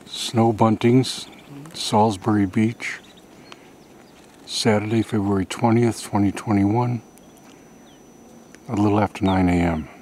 Snow Buntings, Salisbury Beach, Saturday, February 20th, 2021, a little after 9 a.m.